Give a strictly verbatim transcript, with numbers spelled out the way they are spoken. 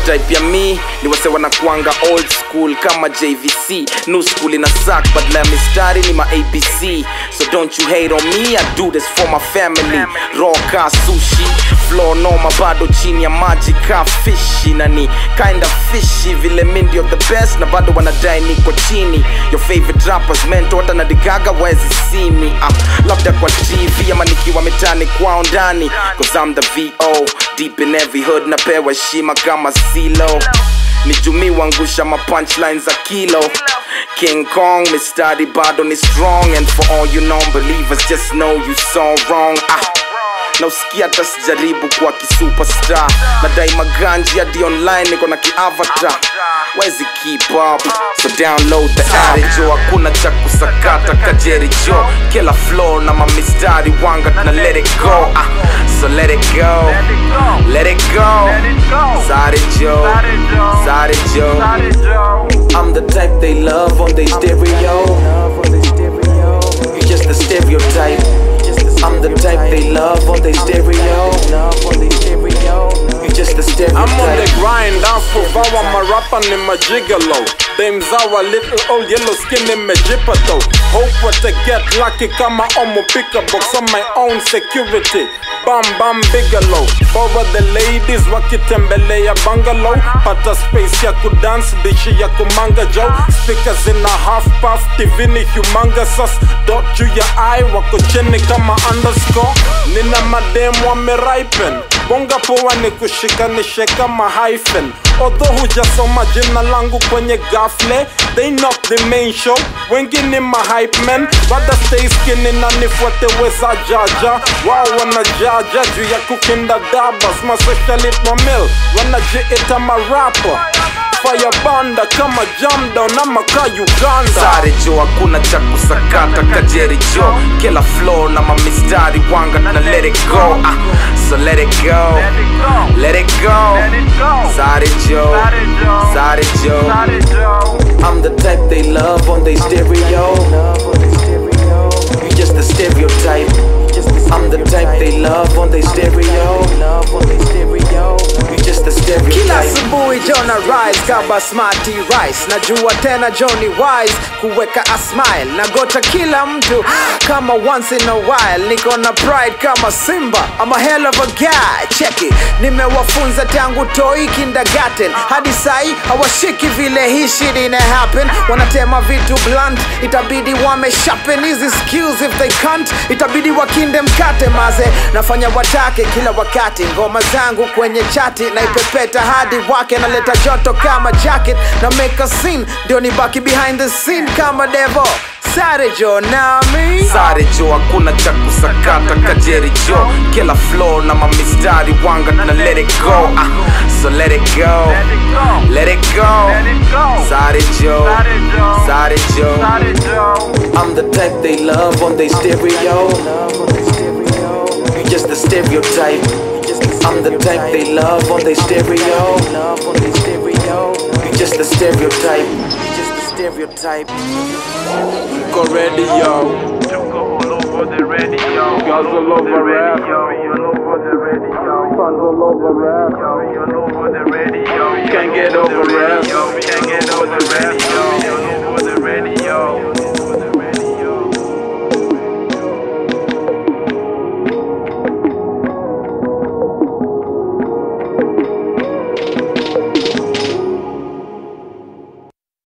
type ya me ni wase wanakuanga old school kama J V C. New school in a sack but let me start in my A B C. So don't you hate on me, I do this for my family. Raw ka sushi, floor noma bado chini ya maji ka fishy. Nani kinda fishy vile mindi of the best na bado wanadai niko chini. Your favorite rappers mento hata na digaga wezi see me. uh, Labda kwa T V ama nikiwa mitani kwao ndani. Cause I'm the V O, deep in every hood na pewa shima kama silo. Nijumi wangusha ma punchlines za kilo. King Kong, me study bado ni strong. And for all you non-believers, just know you so wrong. ah. Na usikia hata sijaribu kwa ki-superstar. Nadai maganji hadi online niko na ki-avatar. Wezi keep up, so download the Sare Jo. Hakuna cha kusakata kajeri Jo. Kila flow na mamistari wanga na let it go. ah. So let it go, let it go. Sare Jo, Sare Jo. I'm the type they love on their stereo. You just a stereotype. I'm the type they love on their stereo. You just a stereotype. I'm on the grind, dance for vow, I'm a rapper in my gigolo. Dames our little old yellow skin in my jippato. Hope what I get lucky, come my own pick a box on my own security. Bam bam bigalow. Over the ladies, wakitembele ya bungalow. Pata space ya ku dance, dishi ya kumanga Joe. Speakers in a half puff, T V ni humongous us. Dot you your eye, wako chini kama underscore. Nina madem wame ripen. Bonga poa ni kushika ni sheka ma hyphen. Although hujasoma jina langu kwenye gafle, they not the main show. Wengi ni ma hype men, rather stay skinny na nifuate weza jaja. Wow wana jaja juu ya kukinda dabas. Ma socialite ma mill, wana jiita ma rapper. Fire banda kama jam down ama ka Uganda. Sare Jo, hakuna cha kusakata kajeri Jo. Kila flow na mamistari wanga na let it go. ah. So let it go, let it go. Sare Jo, Sare Jo. I'm the type they love on their stereo. You just a stereotype. I'm the type they love on their stereo. You just a stereotype. Kila asubuhi Jona rise kaba smarty rice. Najua tena Johnny wise kuweka a smile. Nagota kila mtu kama once in a while. Niko na pride kama Simba, I'm a hell of a guy. Check it, nimewafunza tangu toi kindergarten hadi sai hawashiki vile hii shit ina happen. Wanatema vitu blunt, itabidi wame sharpen hizi skills. If they can't, itabidi wakinde mkate maze. Nafanya watake kila wakati. Ngoma zangu kwenye chati na ipepeta hadi wake. Naleta joto kama jacket na make a scene. Ndio nibaki behind the scene kama Devo. Sare Jo na me. Sare Jo, hakuna cha kusakata kajeri Jo. Kila flow na mamistari wanga na let it go. ah. So let it go, let it go. Sare Jo, Sare Jo. I'm the type they love on their stereo. You just a stereotype. I'm the type they love on their stereo. You just a stereotype. You just a stereotype. Go radio. All over the radio. Girls all over rap. All over the radio. Fans all over rap. All over the radio. Can't get over rap.